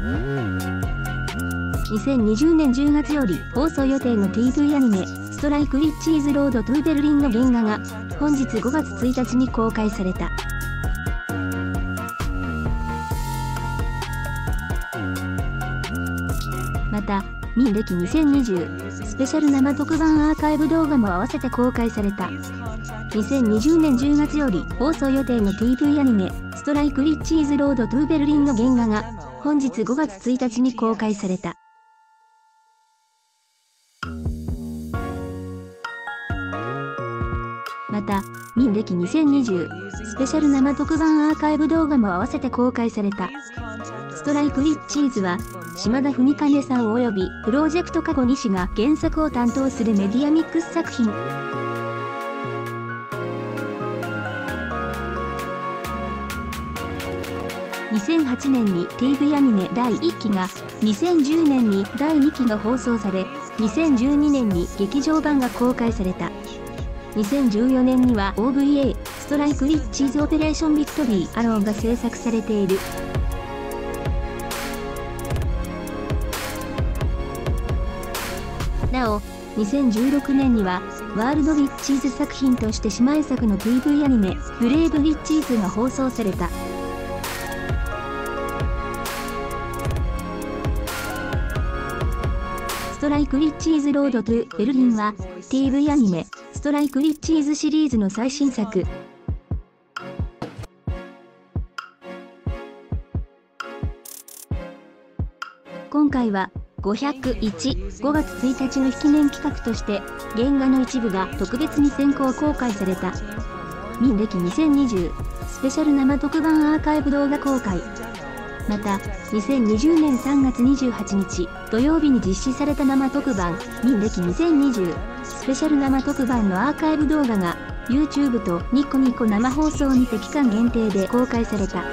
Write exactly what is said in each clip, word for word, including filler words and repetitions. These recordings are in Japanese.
にせんにじゅうねんじゅうがつより放送予定の ティーブイ アニメ「ストライク・ウィッチーズ・ロード・トゥ・ベルリン」の原画が本日ごがつついたちに公開された。また、民暦にせんにじゅうスペシャル生特番アーカイブ動画も合わせて公開された。にせんにじゅうねんじゅうがつより放送予定の ティーブイ アニメ「ストライク・ウィッチーズ・ロード・トゥ・ベルリン」の原画が本日ごがつついたちに公開された。また、民暦にせんにじゅうスペシャル生特番アーカイブ動画も合わせて公開された。ストライク・ウィッチーズは、島田文兼さん及びプロジェクト過去西が原作を担当するメディアミックス作品。にせんはちねんに ティーブイ アニメだいいっきが、にせんじゅうねんにだいにきが放送され、にせんじゅうにねんに劇場版が公開された。にせんじゅうよねんには オーブイエー、ストライク・ウィッチーズ・オペレーション・ビクトリー・アローンが制作されている。なお、にせんじゅうろくねんには、ワールド・ウィッチーズ作品として姉妹作の ティーブイ アニメ、ブレイブ・ウィッチーズが放送された。ストライク・ウィッチーズ・ロード・トゥ・ベルリンは、ティーブイ アニメ、ストライク・ウィッチーズシリーズの最新作。今回は、ごひゃくいち、ごがつついたちの記念企画として、原画の一部が特別に先行公開された。民暦にせんにじゅう、スペシャル生特番アーカイブ動画公開。また、にせんにじゅうねんさんがつにじゅうはちにち土曜日に実施された生特番、民暦にせんにじゅう、スペシャル生特番のアーカイブ動画が、YouTube とニコニコ生放送にて期間限定で公開された。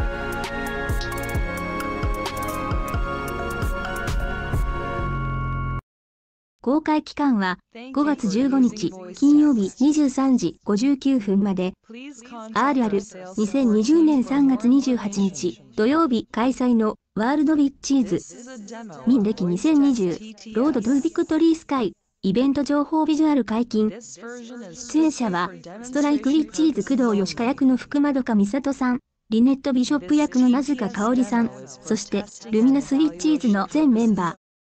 公開期間はごがつじゅうごにち金曜日にじゅうさんじごじゅうきゅうふんまで。アールアールにせんにじゅうねんさんがつにじゅうはちにち土曜日開催のワールド・ウィッチーズ民暦にせんにじゅうロード・トゥ・ビクトリー・スカイイベント情報ビジュアル解禁。出演者はストライク・ウィッチーズ工藤義香役の福円美里さん、リネット・ビショップ役の名塚香織さん、そしてルミナス・ウィッチーズの全メンバー。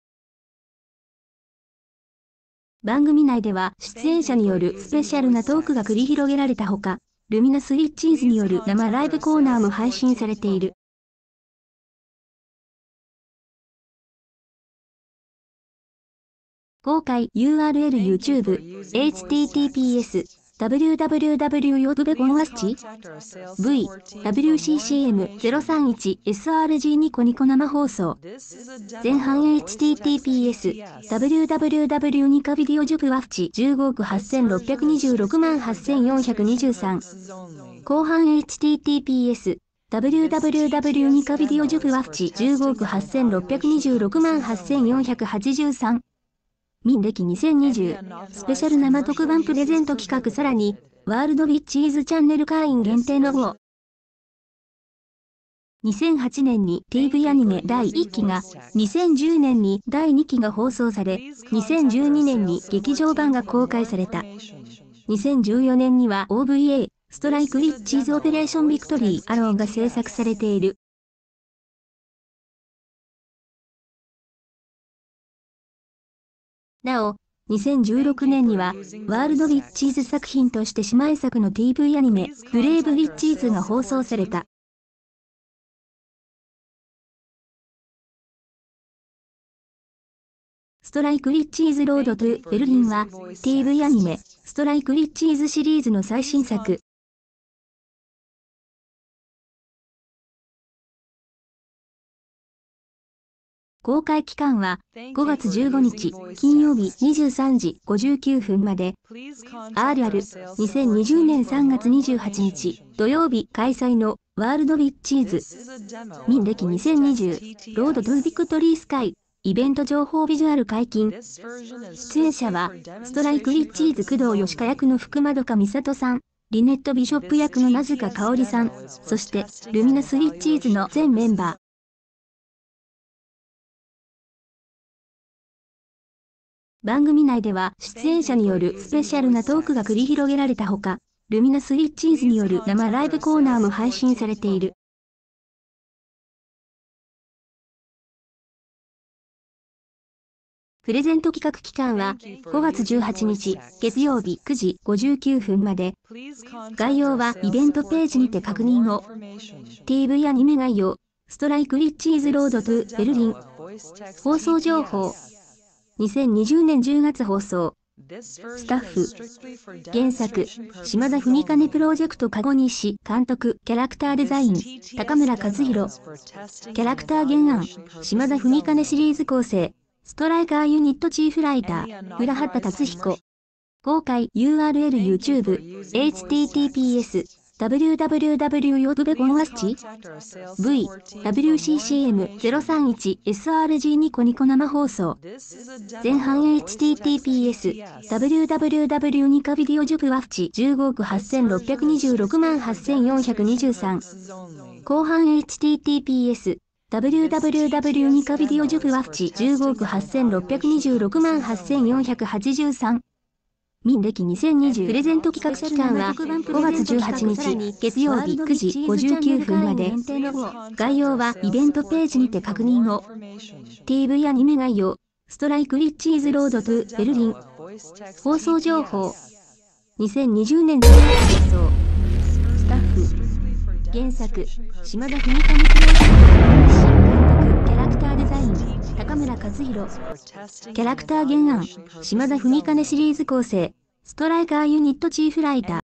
番組内では出演者によるスペシャルなトークが繰り広げられたほか、ルミナス・ウィッチーズによる生ライブコーナーも配信されている。公開 ユーアールエル YouTube、エイチティーティーピーエス、ダブリューダブリューダブリュー ヨブベゴンワスチ V、ダブリューシーシーエムゼロさんいちエスアールジー ニコニコ生放送。前半 エイチティーティーピーエス、ダブリューダブリューダブリュー ニカビデオジュブワフチじゅうごおくはっせんろっぴゃくにじゅうろくまんはっせんよんひゃくにじゅうさん。後半 エイチティーティーピーエス、ダブリューダブリューダブリュー ニカビデオジュブワフチじゅうごおくはっせんろっぴゃくにじゅうろくまんはっせんよんひゃくはちじゅうさん。民暦にせんにじゅう、スペシャル生特番プレゼント企画さらに、ワールド・ウィッチーズチャンネル会員限定の号。にせんはちねんに ティーブイ アニメだいいっきが、にせんじゅうねんにだいにきが放送され、にせんじゅうにねんに劇場版が公開された。にせんじゅうよねんには オーブイエー、ストライク・ウィッチーズ・オペレーション・ビクトリー・アローンが制作されている。なお、にせんじゅうろくねんには、ワールド・ウィッチーズ作品として姉妹作の ティーブイ アニメ、ブレイブ・ウィッチーズが放送された。ストライク・ウィッチーズ・ロード・トゥ・ベルリンは、ティーブイ アニメ、ストライク・ウィッチーズシリーズの最新作。公開期間はごがつじゅうごにち金曜日にじゅうさんじごじゅうきゅうふんまで。アールアールにせんにじゅうねんさんがつにじゅうはちにち土曜日開催のワールド・ウィッチーズ民暦にせんにじゅうロード・トゥ・ビクトリー・スカイイベント情報ビジュアル解禁。出演者はストライク・ウィッチーズ工藤義香役の福円美里さん、リネット・ビショップ役の名塚香織さん、そしてルミナス・ウィッチーズの全メンバー。 番組内では出演者によるスペシャルなトークが繰り広げられたほか、ルミナス・ウィッチーズによる生ライブコーナーも配信されている。プレゼント企画期間はごがつじゅうはちにち月曜日くじごじゅうきゅうふんまで。概要はイベントページにて確認を。ティーブイ アニメ概要、ストライク・ウィッチーズ・ロード・トゥ・ベルリン。放送情報。にせんにじゅうねんじゅうがつ放送。スタッフ。原作、島田文兼プロジェクト籠西監督、キャラクターデザイン、高村和弘。キャラクター原案、島田文兼シリーズ構成。ストライカーユニットチーフライター、浦畑達彦。公開 ユーアールエル YouTube、エイチティーティーピーエス、ダブリューダブリューダブリュー ヨブベゴンワスチ V、ダブリューシーシーエムゼロさんいちエスアールジー ニコニコ生放送。前半 エイチティーティーピーエス、ダブリューダブリューダブリュー ニカビデオジュプワフチじゅうごおくはっせんろっぴゃくにじゅうろくまんはっせんよんひゃくにじゅうさん。後半 エイチティーティーピーエス、ダブリューダブリューダブリュー ニカビデオジュプワフチじゅうごおくはっせんろっぴゃくにじゅうろくまんはっせんよんひゃくはちじゅうさん。民暦にせんにじゅうプレゼント企画期間はごがつじゅうはちにち月曜日くじごじゅうきゅうふんまで。概要はイベントページにて確認を。ティーブイ アニメ概要、ストライク・ウィッチーズ・ロード・トゥ・ベルリン。放送情報。にせんにじゅうねんじゅうがつ放送。スタッフ。原作、島田文兼プロジェクト西監督、キャラクターデザイン、高村和弘。キャラクター原案、島田文兼シリーズ構成。ストライカーユニットチーフライター。